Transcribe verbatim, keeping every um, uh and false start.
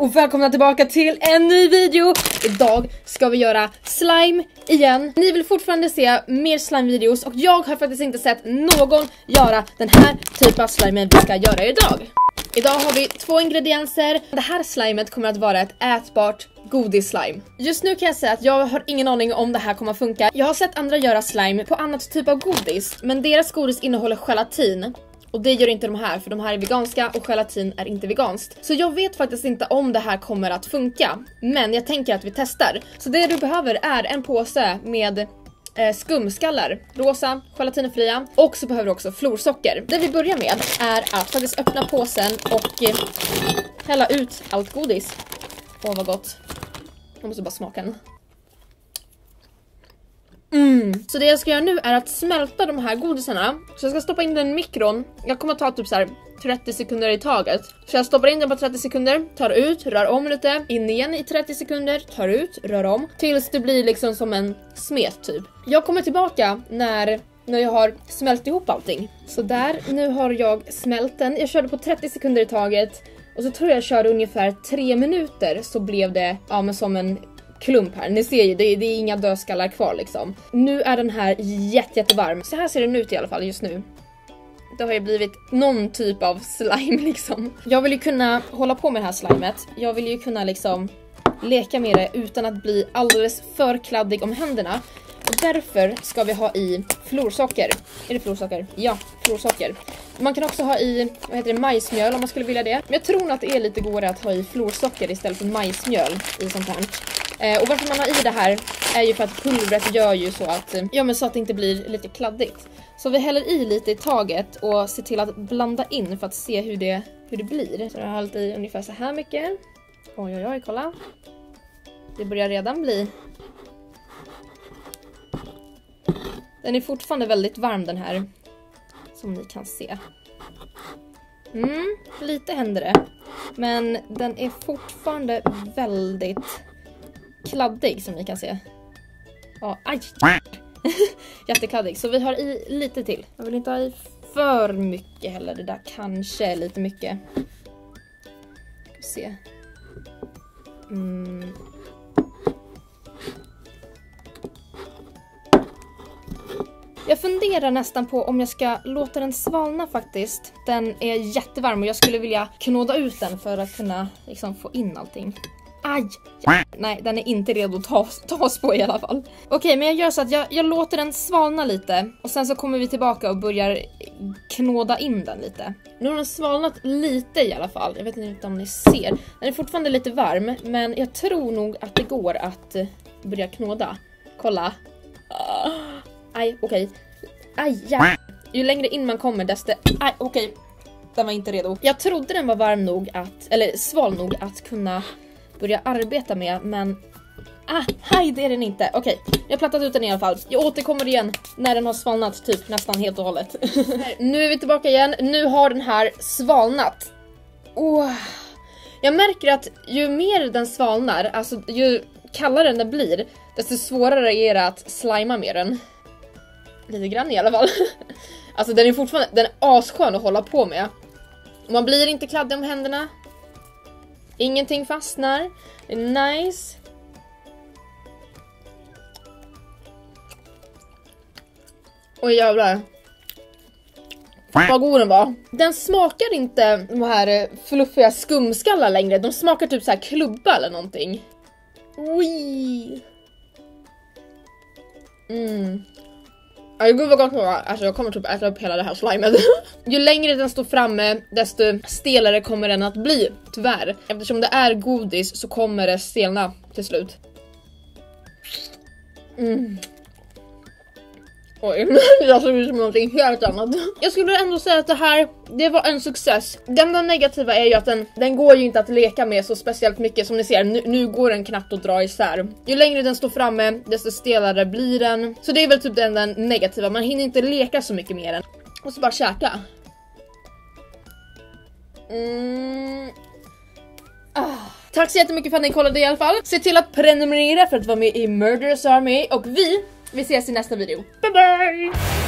och välkomna tillbaka till en ny video. Idag ska vi göra slime igen. Ni vill fortfarande se mer slime-videos och jag har faktiskt inte sett någon göra den här typen av slime vi ska göra idag. Idag har vi två ingredienser. Det här slimet kommer att vara ett ätbart godis-slime. Just nu kan jag säga att jag har ingen aning om det här kommer att funka. Jag har sett andra göra slime på annat typ av godis, men deras godis innehåller gelatin. Och det gör inte de här, för de här är veganska och gelatin är inte veganskt. Så jag vet faktiskt inte om det här kommer att funka. Men jag tänker att vi testar. Så det du behöver är en påse med eh, skumskallar. Rosa, gelatinfria. Och så behöver du också florsocker. Det vi börjar med är att faktiskt öppna påsen och eh, hälla ut allt godis. Åh, vad gott. Jag måste bara smaka den. Mm. Så det jag ska göra nu är att smälta de här godisarna. Så jag ska stoppa in den i mikron. Jag kommer ta typ så här trettio sekunder i taget. Så jag stoppar in den på trettio sekunder, tar ut, rör om lite, in igen i trettio sekunder, tar ut, rör om. Tills det blir liksom som en smet typ. Jag kommer tillbaka när, när jag har smält ihop allting. Så där, nu har jag smält den. Jag körde på trettio sekunder i taget. Och så tror jag jag körde ungefär tre minuter, så blev det ja, men som en klump här. Ni ser ju, det är, det är inga dödskallar kvar liksom. Nu är den här jätte, jättevarm. Så här ser den ut i alla fall just nu. Det har ju blivit någon typ av slime liksom. Jag vill ju kunna hålla på med det här slimet. Jag vill ju kunna liksom leka med det utan att bli alldeles för kladdig om händerna. Och därför ska vi ha i florsocker. Är det florsocker? Ja, florsocker. Man kan också ha i, vad heter det, majsmjöl om man skulle vilja det. Men jag tror nog att det är lite godare att ha i florsocker istället för majsmjöl i sånt här. Eh, och varför man har i det här är ju för att pulvret gör ju så att, ja, men så att det inte blir lite kladdigt. Så vi häller i lite i taget och ser till att blanda in för att se hur det, hur det blir. Så jag har hällt i ungefär så här mycket. Oj, oj, oj, kolla. Det börjar redan bli. Den är fortfarande väldigt varm den här, som ni kan se. Mm, lite händer det. Men den är fortfarande väldigt kladdig som ni kan se. Ja, aj! Jättekladdig. Så vi har i lite till. Jag vill inte ha i för mycket heller. Det där kanske är lite mycket. Ska se. Mm. Jag funderar nästan på om jag ska låta den svalna faktiskt. Den är jättevarm och jag skulle vilja knåda ut den för att kunna liksom få in allting. Aj! Nej, den är inte redo att tas, tas på i alla fall. Okej, okay, men jag gör så att jag, jag låter den svalna lite. Och sen så kommer vi tillbaka och börjar knåda in den lite. Nu har den svalnat lite i alla fall. Jag vet inte om ni ser. Den är fortfarande lite varm, men jag tror nog att det går att börja knåda. Kolla. Aj, okej. Okay. Aj, ja. Ju längre in man kommer desto... Aj, okej. Okay. Den var inte redo. Jag trodde den var varm nog att... Eller sval nog att kunna börja arbeta med, men... Ah, hej, det är den inte. Okej, okay. Jag har plattat ut den i alla fall. Jag återkommer igen när den har svalnat typ nästan helt och hållet. Nu är vi tillbaka igen. Nu har den här svalnat. Oh. Jag märker att ju mer den svalnar, alltså ju kallare den blir, desto svårare är det att slima med den. Lite grann i alla fall. Alltså den är fortfarande, den är asskön att hålla på med. Man blir inte kladdig om händerna. Ingenting fastnar. Det är nice. Oj jävlar. Vad god den var. Den smakar inte de här fluffiga skumskallar längre. De smakar typ så här klubba eller någonting. Oj. Mm. Aj, gud vad gott det var. Alltså jag kommer typ äta upp hela det här slimet. Ju längre den står framme, desto stelare kommer den att bli, tyvärr. Eftersom det är godis så kommer det stelna till slut. Mm. Oj, jag såg ut som någonting helt annat. Jag skulle ändå säga att det här, det var en success. Det enda negativa är ju att den, den går ju inte att leka med så speciellt mycket. Som ni ser, nu, nu går den knappt att dra isär. Ju längre den står framme, desto stelare blir den. Så det är väl typ den, den negativa, man hinner inte leka så mycket med den. Och så bara käka. Mm. Ah. Tack så jättemycket för att ni kollade i alla fall. Se till att prenumerera för att vara med i Murderous Army. Och vi, vi ses i nästa video. Bye bye!